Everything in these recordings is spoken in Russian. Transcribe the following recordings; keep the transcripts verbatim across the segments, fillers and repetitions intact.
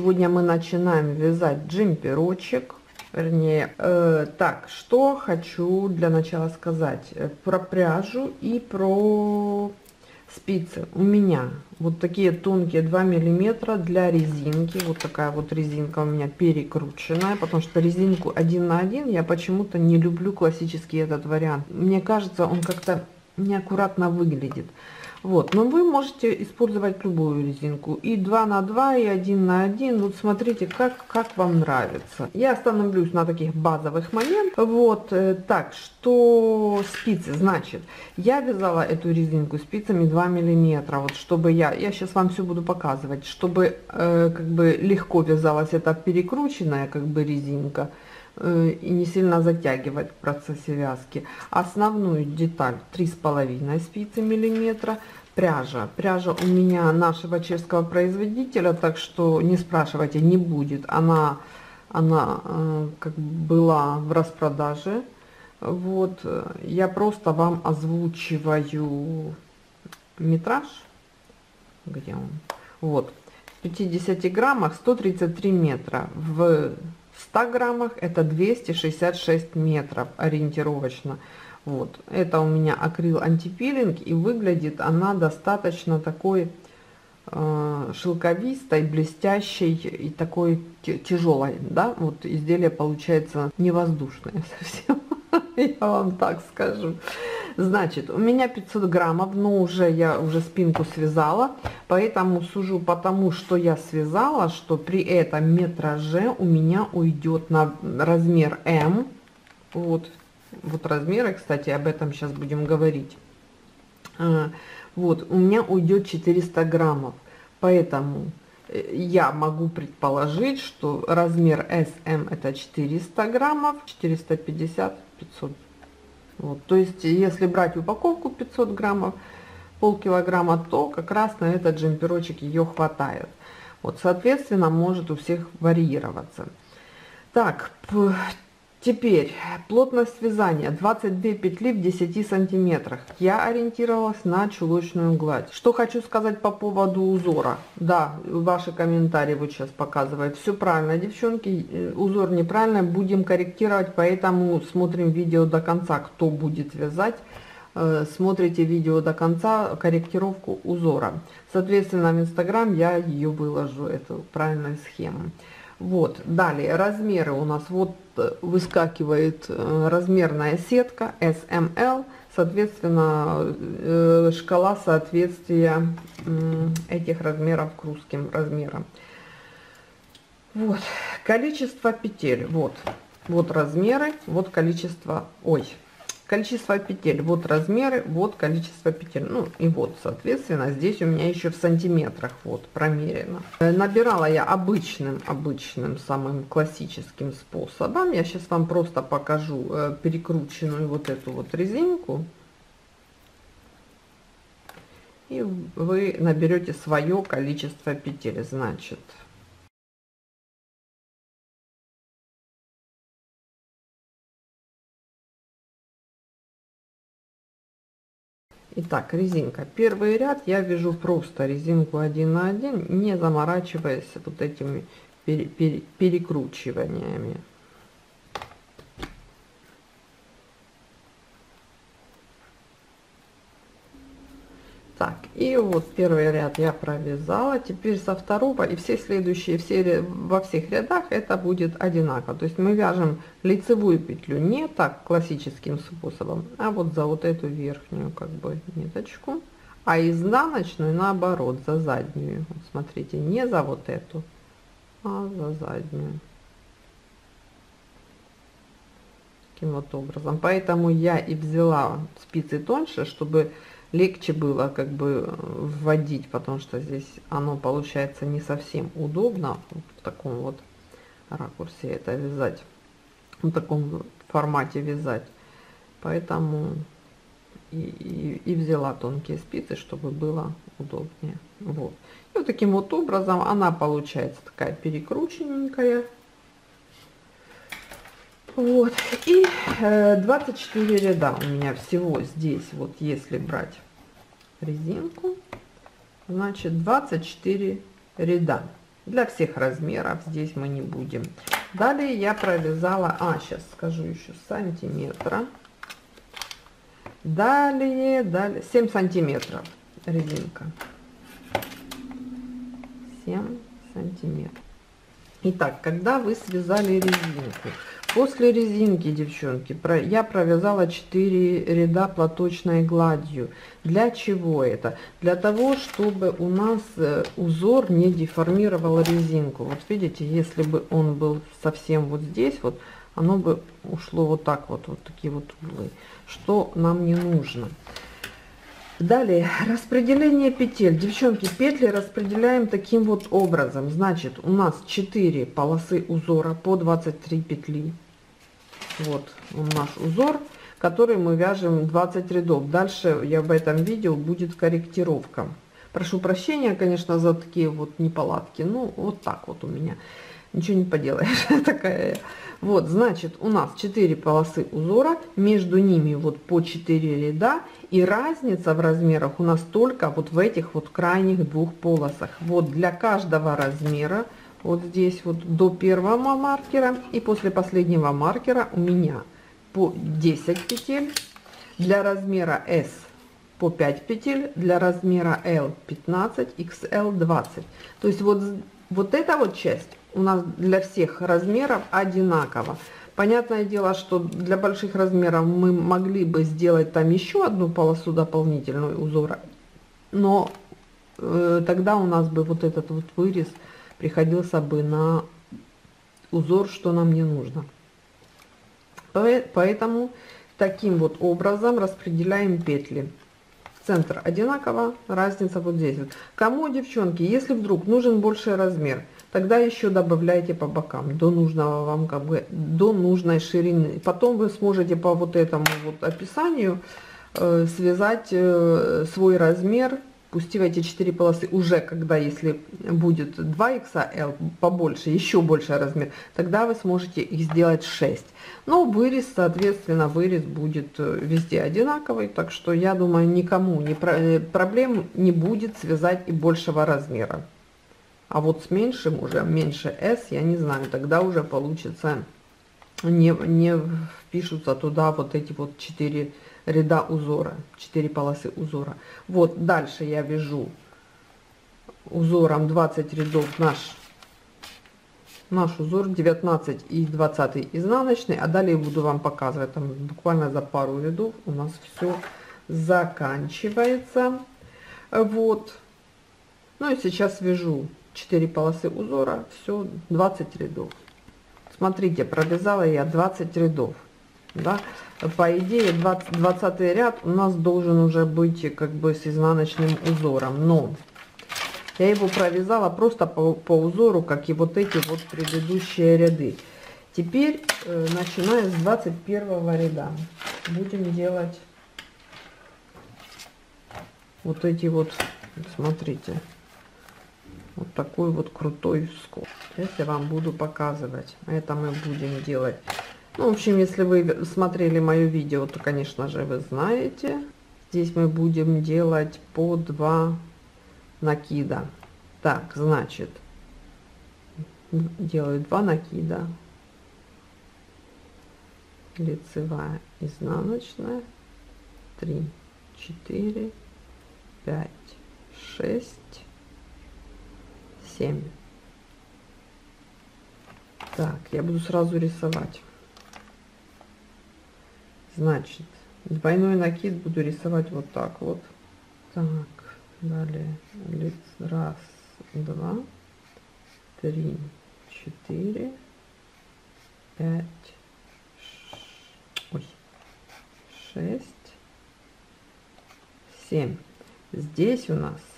сегодня мы начинаем вязать джемперочек. Вернее, э, так, что хочу для начала сказать про пряжу и про спицы. У меня вот такие тонкие два миллиметра для резинки. Вот такая вот резинка у меня перекрученная, потому что резинку один на один я почему-то не люблю классический этот вариант. Мне кажется, он как-то неаккуратно выглядит. Вот, но вы можете использовать любую резинку, и два на два, и один на один. Вот смотрите, как, как вам нравится. Я остановлюсь на таких базовых моментах. Вот, э, так, что спицы, значит, я вязала эту резинку спицами два миллиметра, вот, чтобы я, я сейчас вам все буду показывать, чтобы э, как бы легко вязалась эта перекрученная как бы резинка, и не сильно затягивать в процессе вязки. Основную деталь три с половиной спицы миллиметра. Пряжа. Пряжа у меня нашего чешского производителя, так что не спрашивайте, не будет. Она, она э, как была в распродаже. Вот. Я просто вам озвучиваю метраж. Где он? Вот. В пятидесяти граммах сто тридцать три метра. В ста граммах это двести шестьдесят шесть метров ориентировочно. Вот, это у меня акрил антипилинг, и выглядит она достаточно такой э, шелковистой, блестящей и такой тяжелой, да, вот изделие получается не воздушное совсем, я вам так скажу. Значит, у меня пятьсот граммов, но уже я уже спинку связала, поэтому сужу по тому, что я связала, что при этом метраже у меня уйдет на размер М. Вот, вот размеры, кстати, об этом сейчас будем говорить. Вот, у меня уйдет четыреста граммов, поэтому я могу предположить, что размер эс эм это четыреста граммов, четыреста пятьдесят — пятьсот. Вот, то есть, если брать упаковку пятьсот граммов, полкилограмма, то как раз на этот джемперочек ее хватает. Вот, соответственно, может у всех варьироваться. Так, теперь плотность вязания двадцать две петли в десяти сантиметрах. Я ориентировалась на чулочную гладь. Что хочу сказать по поводу узора. Да, ваши комментарии вот сейчас показывают. Все правильно, девчонки. Узор неправильно, будем корректировать, поэтому смотрим видео до конца. Кто будет вязать, смотрите видео до конца, корректировку узора. Соответственно, в Инстаграм я ее выложу, эту правильную схему. Вот, далее размеры у нас вот выскакивает размерная сетка эс эм эл, соответственно, шкала соответствия этих размеров к русским размерам. Вот, количество петель, вот, вот размеры, вот количество, ой, количество петель, вот размеры, вот количество петель, ну и вот, соответственно, здесь у меня еще в сантиметрах вот промерено. Набирала я обычным, обычным, самым классическим способом. Я сейчас вам просто покажу перекрученную вот эту вот резинку. И вы наберете свое количество петель, значит. Итак, резинка. Первый ряд я вяжу просто резинку один на один, не заморачиваясь вот этими пере, пере, перекручиваниями. Так, и вот первый ряд я провязала. Теперь со второго и все следующие, все во всех рядах это будет одинаково. То есть мы вяжем лицевую петлю не так классическим способом, а вот за вот эту верхнюю как бы ниточку, а изнаночную наоборот, за заднюю. Вот смотрите, не за вот эту, а за заднюю. Таким вот образом. Поэтому я и взяла спицы тоньше, чтобы легче было как бы вводить, потому что здесь оно получается не совсем удобно в таком вот ракурсе это вязать, в таком формате вязать. Поэтому и, и, и взяла тонкие спицы, чтобы было удобнее. Вот. И вот таким вот образом она получается такая перекрученненькая. Вот, и э, двадцать четыре ряда у меня всего здесь, вот если брать резинку, значит двадцать четыре ряда. Для всех размеров здесь мы не будем. Далее я провязала, а, сейчас скажу еще сантиметра. Далее, далее, семь сантиметров резинка. семь сантиметров. Итак, когда вы связали резинку, после резинки, девчонки, я провязала четыре ряда платочной гладью. Для чего это? Для того, чтобы у нас узор не деформировал резинку. Вот видите, если бы он был совсем вот здесь, вот оно бы ушло вот так вот, вот такие вот углы, что нам не нужно. Далее, распределение петель. Девчонки, петли распределяем таким вот образом. Значит, у нас четыре полосы узора по двадцать три петли. Вот он наш узор, который мы вяжем двадцать рядов. Дальше я в этом видео будет корректировка. Прошу прощения, конечно, за такие вот неполадки. Ну, вот так вот у меня. Ничего не поделаешь. Такая. Вот, значит, у нас четыре полосы узора, между ними вот по четыре ряда, и разница в размерах у нас только вот в этих вот крайних двух полосах. Вот для каждого размера, вот здесь вот до первого маркера и после последнего маркера у меня по десять петель, для размера S по пять петель, для размера L пятнадцать, икс эл двадцать. То есть вот, вот эта вот часть у нас для всех размеров одинаково. Понятное дело, что для больших размеров мы могли бы сделать там еще одну полосу дополнительную узора, но э, тогда у нас бы вот этот вот вырез приходился бы на узор, что нам не нужно. Поэтому таким вот образом распределяем петли. Центр одинаково, разница вот здесь вот. Кому, девчонки, если вдруг нужен больший размер, тогда еще добавляйте по бокам до нужного вам, как бы, до нужной ширины. Потом вы сможете по вот этому вот описанию э, связать э, свой размер, пустив эти четыре полосы уже, когда если будет два икс эл побольше, еще больше размер, тогда вы сможете их сделать шесть. Но вырез, соответственно, вырез будет везде одинаковый, так что я думаю, никому не про, проблем не будет связать и большего размера. А вот с меньшим уже, меньше S, я не знаю, тогда уже получится, не, не впишутся туда вот эти вот четыре ряда узора, четыре полосы узора. Вот дальше я вяжу узором двадцать рядов наш, наш узор, девятнадцать и двадцать изнаночный, а далее буду вам показывать, там буквально за пару рядов у нас все заканчивается. Вот. Ну и сейчас вяжу четыре полосы узора, все двадцать рядов. Смотрите, провязала я двадцать рядов, да? По идее двадцать, двадцатый ряд у нас должен уже быть как бы с изнаночным узором, но я его провязала просто по, по узору, как и вот эти вот предыдущие ряды. Теперь э, начиная с двадцать первого ряда будем делать вот эти вот, смотрите, вот такой вот крутой скос. Сейчас я вам буду показывать. Это мы будем делать. Ну, в общем, если вы смотрели мое видео, то, конечно же, вы знаете. Здесь мы будем делать по два накида. Так, значит, делаю два накида. Лицевая, изнаночная. три, четыре, пять, шесть, семь. Так, я буду сразу рисовать. Значит, двойной накид буду рисовать вот так вот. Так, далее лиц, раз, два, три, четыре, пять, ой, шесть, семь. Здесь у нас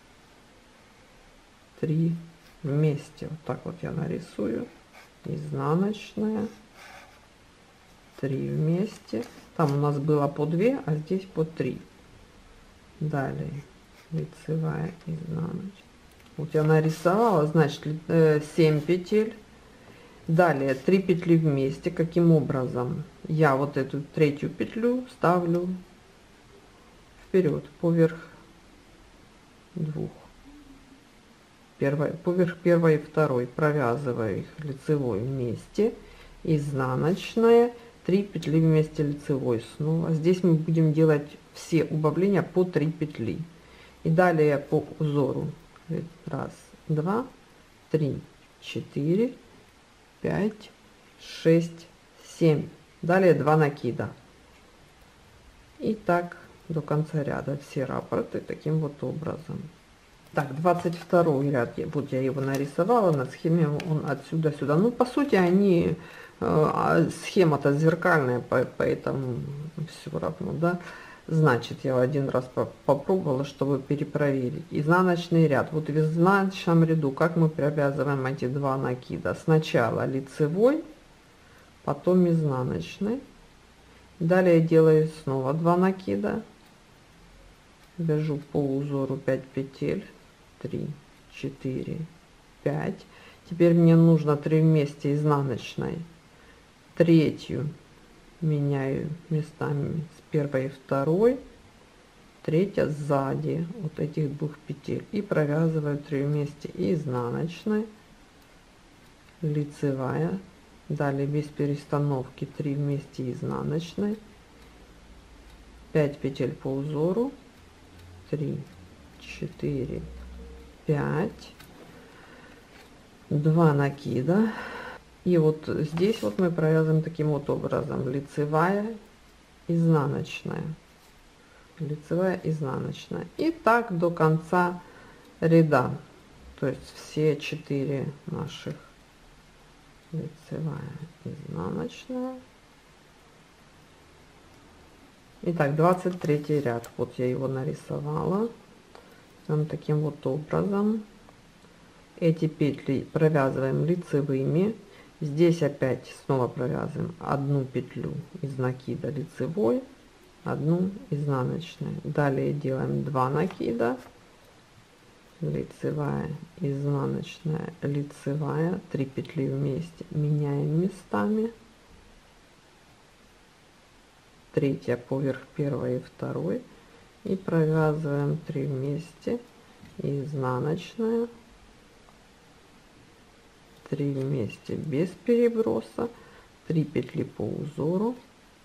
три вместе. Вот так вот я нарисую. Изнаночная, три вместе. Там у нас было по две, а здесь по три. Далее лицевая, изнаночная. Вот я нарисовала, значит, семь петель. Далее три петли вместе. Каким образом? Я вот эту третью петлю ставлю вперед, поверх двух первой, поверх первой и второй, провязываю их лицевой вместе, изнаночная, три петли вместе лицевой снова. Здесь мы будем делать все убавления по три петли. И далее по узору раз, два, три, четыре, пять, шесть, семь. Далее два накида. И так до конца ряда все раппорты таким вот образом. Так, двадцать второй ряд, вот я его нарисовала на схеме, он отсюда сюда. Ну, по сути, они э, схема-то зеркальная, поэтому все равно, да. Значит, я один раз попробовала, чтобы перепроверить. Изнаночный ряд. Вот в изнаночном ряду, как мы провязываем эти два накида? Сначала лицевой, потом изнаночный. Далее делаю снова два накида. Вяжу по узору пять петель. три, четыре, пять. Теперь мне нужно три вместе изнаночной. Третью меняю местами с первой и второй. Третья сзади вот этих двух петель. И провязываю три вместе изнаночной, лицевая. Далее без перестановки три вместе изнаночной. пять петель по узору. три, четыре, пять. два накида. И вот здесь вот мы провязываем таким вот образом: лицевая, изнаночная, лицевая, изнаночная. И так до конца ряда. То есть все четыре наших: лицевая, изнаночная. Итак, двадцать третий ряд. Вот я его нарисовала. Там таким вот образом. Эти петли провязываем лицевыми. Здесь опять снова провязываем одну петлю из накида лицевой, одну изнаночной. Далее делаем два накида, лицевая, изнаночная, лицевая, три петли вместе, меняем местами. Третья поверх первой и второй. И провязываем три вместе, изнаночная, три вместе без переброса, три петли по узору,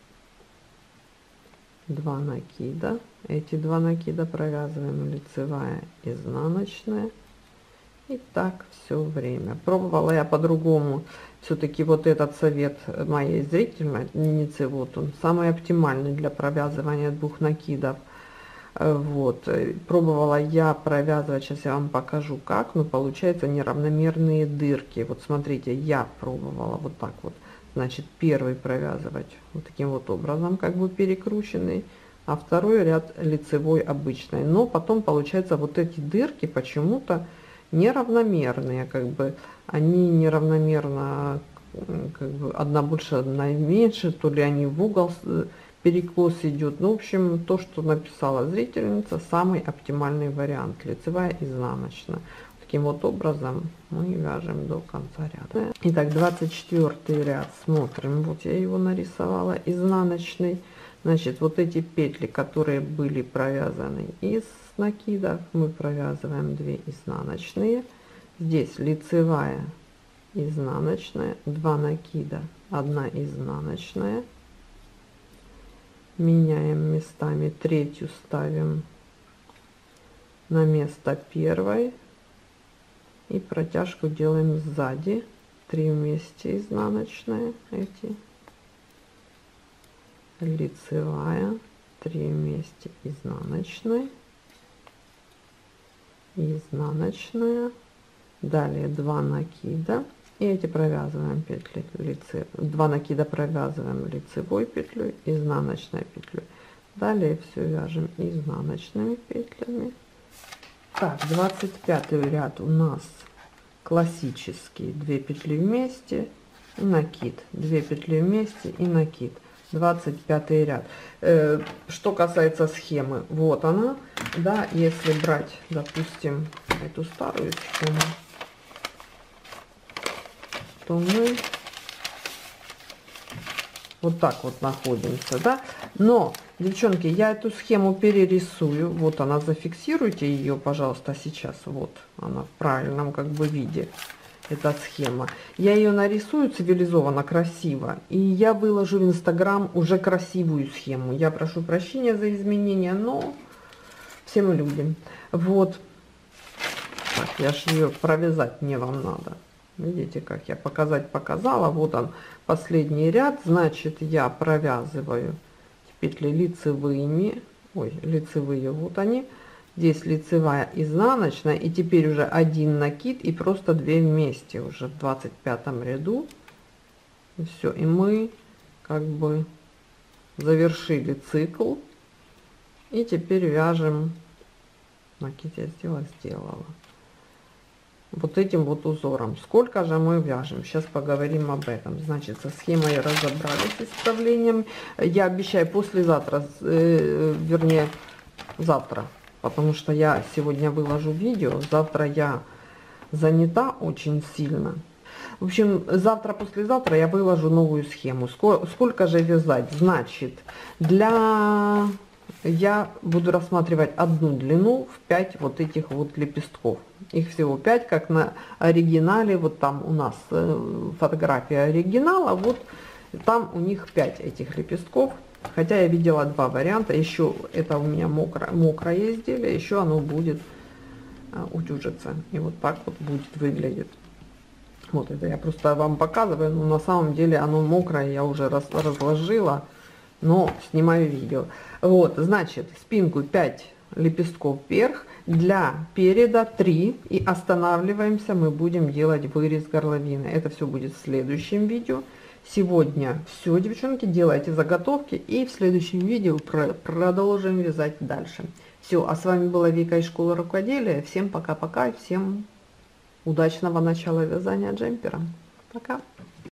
два накида. Эти два накида провязываем лицевая, изнаночная. И так все время. Пробовала я по-другому. Все-таки вот этот совет моей зрительницы, вот он самый оптимальный для провязывания двух накидов. Вот, пробовала я провязывать, сейчас я вам покажу как, но получается неравномерные дырки. Вот смотрите, я пробовала вот так вот, значит, первый провязывать вот таким вот образом, как бы перекрученный, а второй ряд лицевой обычной. Но потом получается вот эти дырки почему-то неравномерные, как бы они неравномерно, как бы одна больше, одна меньше, то ли они в угол перекос идет. Ну, в общем, то, что написала зрительница, самый оптимальный вариант: лицевая, изнаночная. Таким вот образом мы вяжем до конца ряда. Итак, двадцать четвёртый ряд смотрим. Вот я его нарисовала, изнаночный. Значит, вот эти петли, которые были провязаны из накидов, мы провязываем две изнаночные. Здесь лицевая, изнаночная, два накида, одна изнаночная. Меняем местами, третью ставим на место первой и протяжку делаем сзади, три вместе изнаночная, эти, лицевая, три вместе изнаночной, изнаночная, далее два накида. И эти провязываем петли лице, два накида провязываем лицевой петлей, изнаночной петлей. Далее все вяжем изнаночными петлями. Так, двадцать пятый ряд у нас классический: две петли вместе и накид, две петли вместе и накид. двадцать пятый ряд. Э, что касается схемы, вот она, да, если брать, допустим, эту старую схему, то мы Вот так вот находимся, да. Но, девчонки, я эту схему перерисую. Вот она, зафиксируйте ее, пожалуйста, сейчас. Вот она в правильном как бы виде, эта схема. Я ее нарисую цивилизованно, красиво. И я выложу в Инстаграм уже красивую схему. Я прошу прощения за изменения, но все мы любим. Вот. Так, я же ее провязать мне вам надо. Видите, как я показать показала. Вот он, последний ряд. Значит, я провязываю петли лицевыми. Ой, лицевые, вот они. Здесь лицевая, изнаночная. И теперь уже один накид и просто две вместе уже в двадцать пятом ряду. И все, и мы как бы завершили цикл. И теперь вяжем. Накид я сделала, сделала. Вот этим вот узором. Сколько же мы вяжем? Сейчас поговорим об этом. Значит, со схемой разобрались, с исправлением. Я обещаю послезавтра, э, вернее, завтра, потому что я сегодня выложу видео. Завтра я занята очень сильно. В общем, завтра, послезавтра я выложу новую схему. Сколько, сколько же вязать? Значит, для... я буду рассматривать одну длину в пять вот этих вот лепестков. Их всего пять, как на оригинале. Вот там у нас фотография оригинала, вот там у них пять этих лепестков. Хотя я видела два варианта. Еще это у меня мокрое, мокрое изделие, еще оно будет утюжиться. И вот так вот будет выглядеть. Вот это я просто вам показываю, но на самом деле оно мокрое, я уже раз, разложила, но снимаю видео. Вот, значит, спинку пять лепестков вверх, для переда три, и останавливаемся, мы будем делать вырез горловины. Это все будет в следующем видео. Сегодня все, девчонки, делайте заготовки, и в следующем видео про продолжим вязать дальше. Все, а с вами была Вика из школы рукоделия. Всем пока-пока, всем удачного начала вязания джемпера. Пока!